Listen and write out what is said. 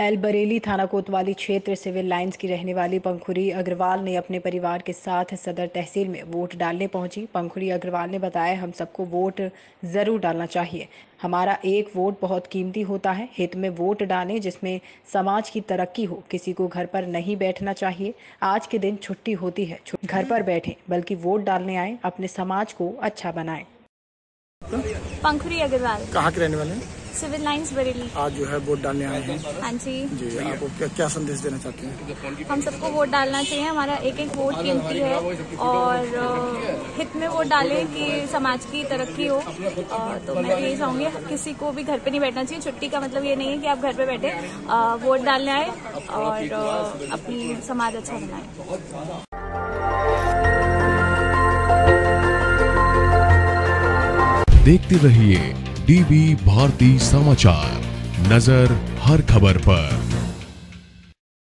बरेली थाना कोतवाली क्षेत्र सिविल लाइंस की रहने वाली पंखुरी अग्रवाल ने अपने परिवार के साथ सदर तहसील में वोट डालने पहुंची। पंखुरी अग्रवाल ने बताया, हम सबको वोट जरूर डालना चाहिए। हमारा एक वोट बहुत कीमती होता है। हित में वोट डालें जिसमें समाज की तरक्की हो। किसी को घर पर नहीं बैठना चाहिए। आज के दिन छुट्टी होती है, घर पर बैठें बल्कि वोट डालने आए, अपने समाज को अच्छा बनाएं। पंखुरी अग्रवाल। कहाँ के रहने वाले हैं? Civil lines Bareilly. आज जो है वोट डालने आए हैं। हाँ जी। जी, आपको क्या संदेश देना चाहते हैं? हम सबको वोट डालना चाहिए। हमारा एक एक वोट कीमती है और हित में वोट डालें कि समाज की तरक्की हो। तो मैं यही चाहूँगी, किसी को भी घर पे नहीं बैठना चाहिए। छुट्टी का मतलब ये नहीं है कि आप घर पे बैठे, वोट डालने आए और अपनी समाज अच्छा बनाए। देखते रहिए डीवी भारती समाचार, नजर हर खबर पर।